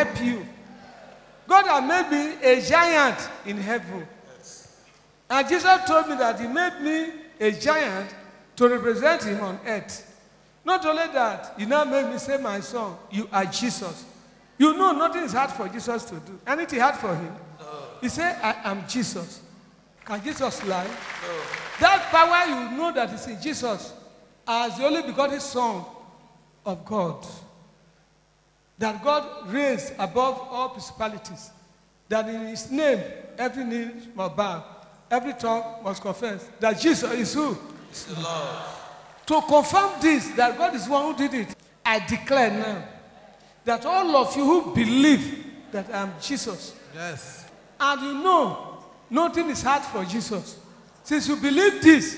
help you. God has made me a giant in heaven. And Jesus told me that he made me a giant to represent him on earth. Not only that, he now made me say, my son, you are Jesus. You know nothing is hard for Jesus to do. Anything hard for him? No. He said, I am Jesus. Can Jesus lie? No. That power you know that is in Jesus as the only begotten Son of God. That God raised above all principalities. That in his name, every knee must bow. Every tongue must confess that Jesus is who? Is the Lord. To confirm this, that God is the one who did it, I declare now that all of you who believe that I am Jesus, yes, and you know nothing is hard for Jesus, since you believe this,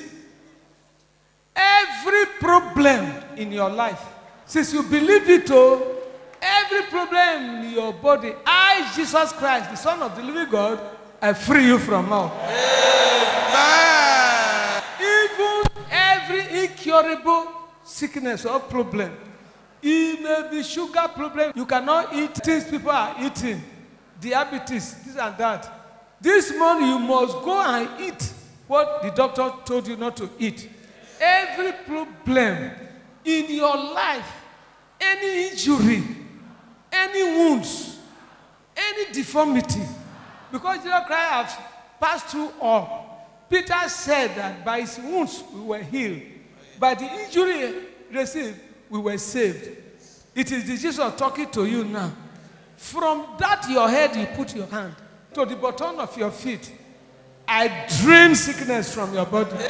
every problem in your life, since you believe it, every problem in your body, I, Jesus Christ, the Son of the living God, I free you from all. Amen. Even every incurable sickness or problem, it may be sugar problem. You cannot eat things people are eating, diabetes, this and that. This morning you must go and eat what the doctor told you not to eat. Every problem in your life, any injury, any wounds, any deformity, because Jesus Christ has passed through all. Peter said that by his wounds we were healed. By the injury received, we were saved. It is the Jesus talking to you now. From that your head you put your hand to the bottom of your feet. I drain sickness from your body. Amen.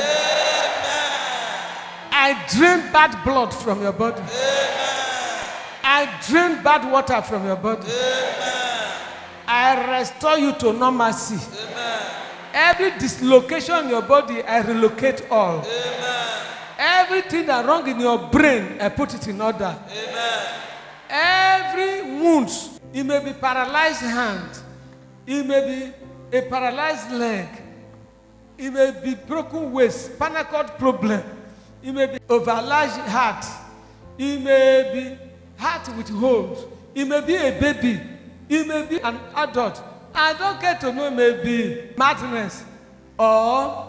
I drain bad blood from your body. Amen. I drain bad water from your body. Amen. I restore you to normalcy. Amen. Every dislocation in your body, I relocate all. Amen. Everything that's wrong in your brain, I put it in order. Amen. Every wound, it may be paralyzed hand, it may be a paralyzed leg, it may be broken waist, spinal cord problem, it may be overlarge heart, it may be heart with holes, it may be a baby, it may be an adult. I don't get to know, maybe madness or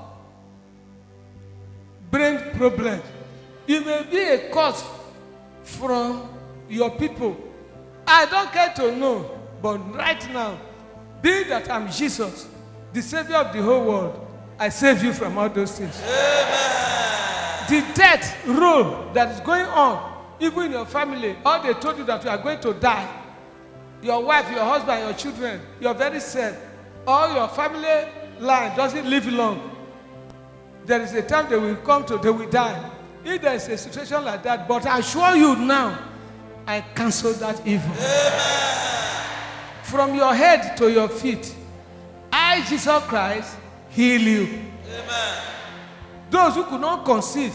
brain problem. It may be a cause from your people. I don't get to know, but right now, be that I'm Jesus, the Savior of the whole world, I save you from all those things. Amen. The death roll that is going on, even in your family, or they told you that you are going to die. Your wife, your husband, your children, you're very sad. Or your family line doesn't live long. There is a time they will come to, they will die. If there is a situation like that, but I assure you now, I cancel that evil. Amen. From your head to your feet, I, Jesus Christ, heal you. Amen. Those who could not conceive,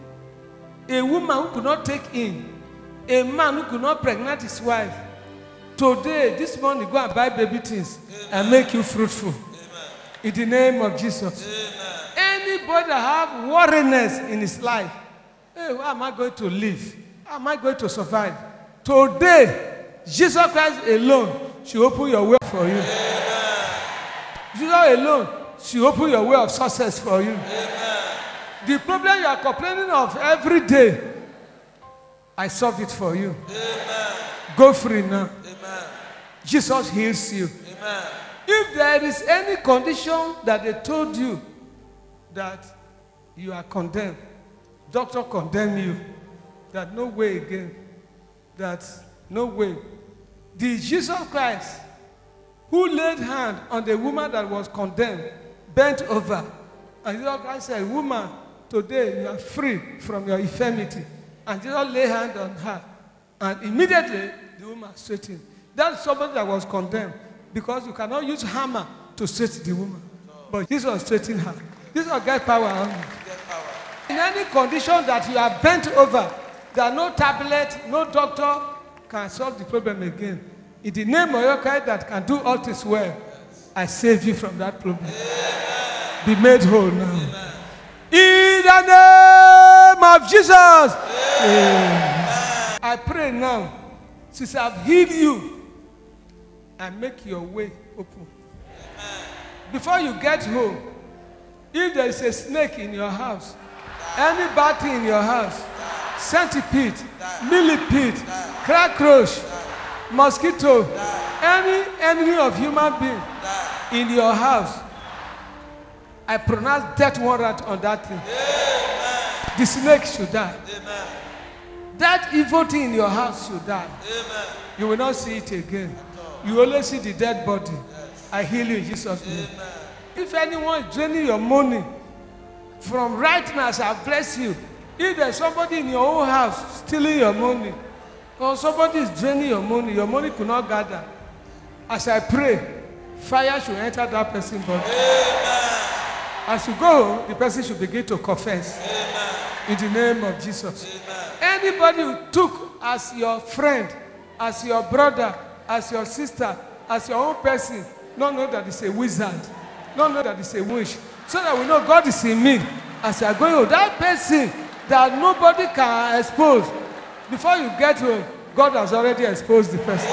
a woman who could not take in, a man who could not pregnant his wife, today, this morning, go and buy baby things. Amen. And make you fruitful. Amen. In the name of Jesus. Amen. Anybody that have worriness in his life, hey, how am I going to live? How am I going to survive? Today, Jesus Christ alone should open your way for you. Amen. Jesus alone should open your way of success for you. Amen. The problem you are complaining of every day, I solve it for you. Amen. Go free now. Amen. Jesus heals you. Amen. If there is any condition that they told you that you are condemned, doctor condemn you, that no way again, that no way. The Jesus Christ who laid hand on the woman that was condemned, bent over, and Jesus Christ said, woman, today you are free from your infirmity. And Jesus laid hand on her, and immediately the woman straightened. That's somebody that was condemned, because you cannot use hammer to straighten the woman. No. But Jesus straightened her. Jesus get power on you. In any condition that you are bent over, there are no tablet, no doctor can solve the problem again. In the name of your Christ that can do all this well, yes. I save you from that problem. Amen. Be made whole now. Amen. In the name of Jesus. Amen. I pray now, since I've healed you, and make your way open. Before you get home, if there is a snake in your house, any bad thing in your house, centipede, millipede, cockroach, mosquito, any enemy of human being in your house, I pronounce death warrant on that thing. The snake should die. That evil thing in your house should die. You will not see it again. You will only see the dead body. I heal you in Jesus' name. If anyone is draining your money, from right now as I bless you, if there's somebody in your own house stealing your money, or somebody is draining your money could not gather. As I pray, fire should enter that person's body. As you go home, the person should begin to confess. In the name of Jesus. Anybody who took as your friend, as your brother, as your sister, as your own person, don't know that it's a wizard. Don't know that it's a witch. So that we know God is in me. As you are going home, that person that nobody can expose, before you get home, God has already exposed the person.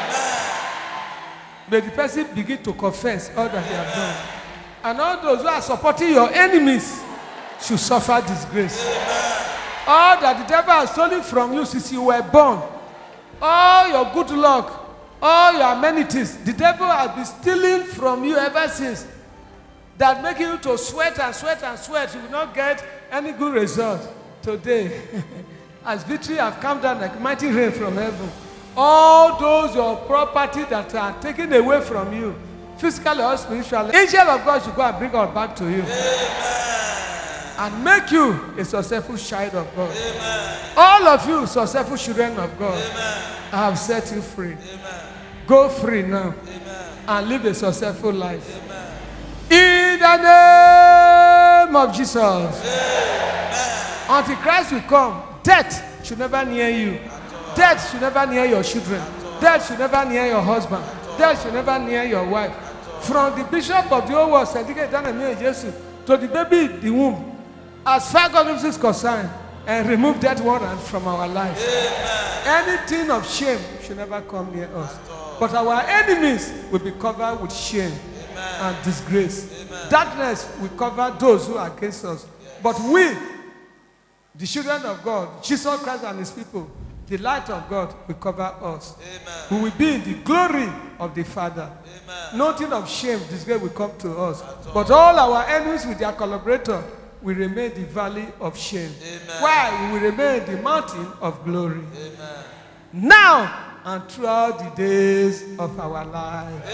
May the person begin to confess all that he has done. And all those who are supporting your enemies should suffer disgrace. All that the devil has stolen from you since you were born, all your good luck, all your amenities, the devil has been stealing from you ever since. That making you to sweat and sweat and sweat, you will not get any good result. Today, as victory have come down like mighty rain from heaven, all those your property that are taken away from you, physically or spiritually, angel of God should go and bring us back to you. And make you a successful child of God. All of you successful children of God. I have set you free. Go free now and live a successful life. In the name of Jesus. Until Christ will come, death should never near you. Death should never near your children. Death should never near your husband. Death should never near your wife. From the bishop of the whole world, to the baby in the womb, as far as God is concerned, and remove that warrant from our lives. Anything of shame should never come near us. But our enemies will be covered with shame and disgrace. Darkness will cover those who are against us. But we, the children of God, Jesus Christ and his people, the light of God will cover us. We will be in the glory of the Father. Nothing of shame, disgrace will come to us. But all our enemies with their collaborator will remain the valley of shame. Why? We will remain the mountain of glory. Now and throughout the days of our life.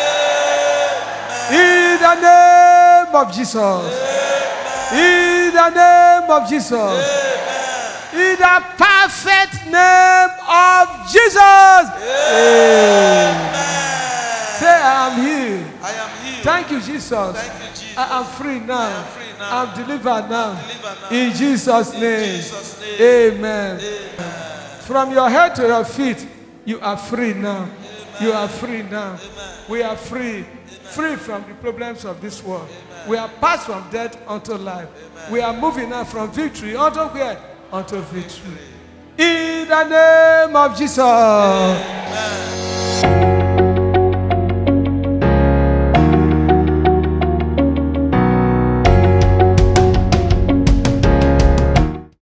In the name of Jesus. In the name of Jesus. In the perfect name of Jesus. Amen. Say, I am healed. I am healed. Thank you, Jesus. Thank you, Jesus. I am free now. I am free now. I'm delivered now. Delivered now. In Jesus' name. Jesus' name. Amen. From your head to your feet, you are free now. Amen. You are free now. Amen. We are free. Amen. Free from the problems of this world. Amen. We are passed from death unto life. Amen. We are moving now from victory unto where? Unto victory. In the name of Jesus. Amen.